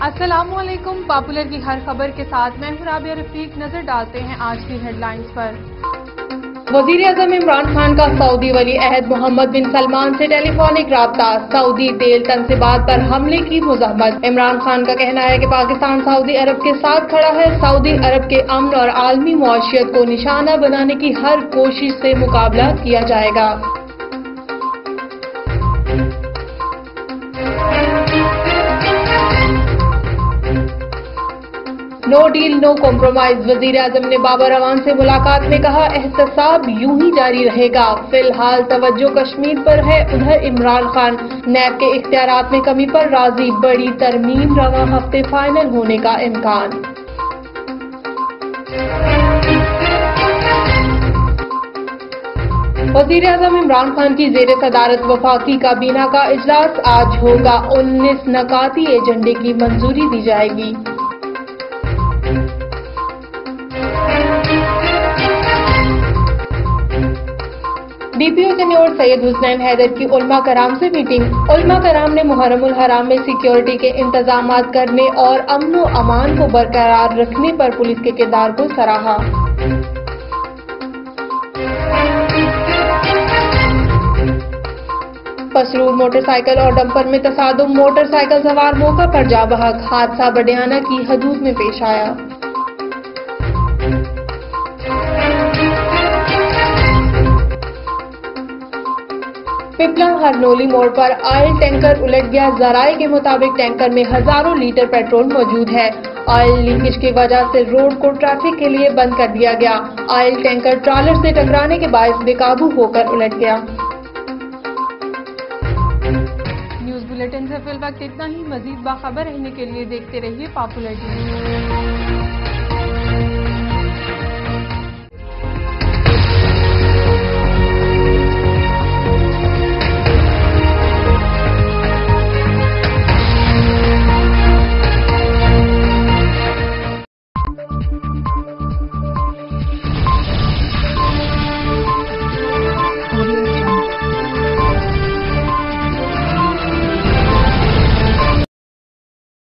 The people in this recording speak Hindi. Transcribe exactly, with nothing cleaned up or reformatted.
अस्सलामुअलैकुम। पॉपुलर की हर खबर के साथ मैं हूं राबिया रफीक। नजर डालते हैं आज की हेडलाइंस पर। वजीर-ए-आज़म इमरान खान का सऊदी वली अहद मोहम्मद बिन सलमान से टेलीफोनिक राब्ता। सऊदी तेल तनसीबात पर हमले की मुज़ाहमत। इमरान खान का कहना है कि पाकिस्तान सऊदी अरब के साथ खड़ा है। सऊदी अरब के अमन और आलमी मुआशियत को निशाना बनाने की हर कोशिश से मुकाबला किया जाएगा। No deal no compromise. वजीर-ए-आज़म ने बाबर अवान से मुलाकात में कहा, एहतसाब यूं ही जारी रहेगा। फिलहाल तवज्जो कश्मीर पर है। उधर इमरान खान नैब के इख्तियारात में कमी पर राजी। बड़ी तरमीम रवा हफ्ते फाइनल होने का इम्कान। वजीर-ए-आज़म इमरान खान की जेर सदारत वफाकी काबीना का इजलास आज होगा। उन्नीस नकाती एजेंडे की मंजूरी दी जाएगी। डीपीओ टेन्योर सैयद हुसनैन हैदर की उलमा कराम से मीटिंग। उलमा कराम ने मुहर्रमुल हराम में सिक्योरिटी के इंतजामात करने और अमन व अमान को बरकरार रखने पर पुलिस के किरदार को सराहा। पसरूर मोटरसाइकिल और डंपर में तसादुम। मोटरसाइकिल सवार मौका पर जा बहक। हादसा बडियाना की हदूद में पेश आया। पिपला हरनोली मोड़ पर ऑयल टैंकर उलट गया। जराये के मुताबिक टैंकर में हजारों लीटर पेट्रोल मौजूद है। ऑयल लीकेज की वजह से रोड को ट्रैफिक के लिए बंद कर दिया गया। ऑयल टैंकर ट्रॉलर से टकराने के बायस बेकाबू होकर उलट गया। न्यूज बुलेटिन से फिल वक्त इतना ही। मजीद बाखबर रहने के लिए देखते रहिए पॉपुलर टीवी।